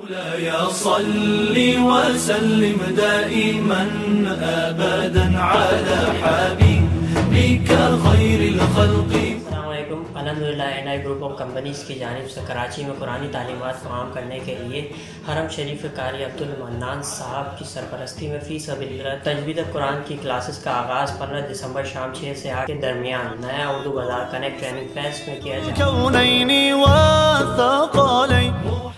अल्हम्दुलिल्लाह नए group of companies की जानिब से कराची में कुरानी तालीमात फ़राहम करने के लिए हरम शरीफ कारी अब्दुल मन्नान साहब की सरपरस्ती में फ़ी सबीलिल्लाह तजवीद कुरान की क्लासेस का आगाज़ 15 दिसंबर शाम 6 से 8 के दरमियान नया उर्दू बाज़ार कनेक्ट ट्रेनिंग फेस्ट में किया जाएगा।